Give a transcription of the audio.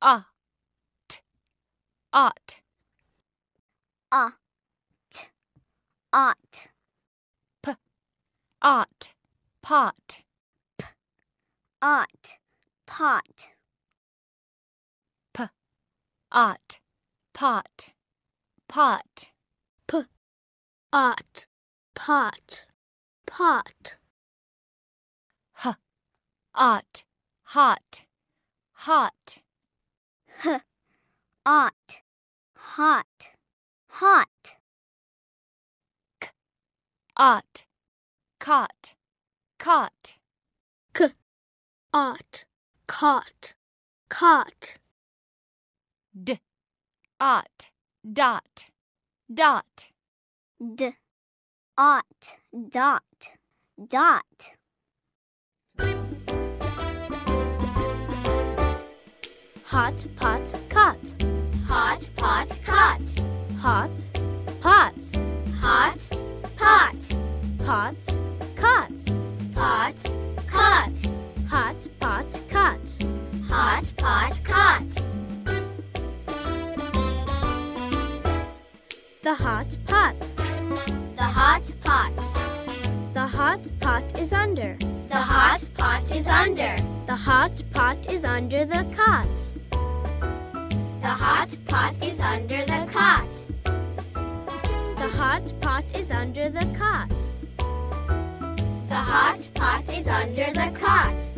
Ought. Ought. Ought. Ought. Pot. Ought. Pot. Ought. Pot. Pot. Ought. Pot. Pot. Ought. Hot. Hot. Ought. Hot. Hot. Ought. Caught. Caught. Ought. Caught. Caught. Ought. Dot. Dot. Ought. Dot. Dot. Hot pot caught. Hot pot caught. Hot pot. Hot pot. Pot caught. Pot caught. Hot pot caught. Hot pot caught. The hot pot. The hot pot. The hot pot is under. The hot pot is under. The hot pot is under the cot. The hot pot is under the cot. The hot pot is under the cot. The hot pot is under the cot.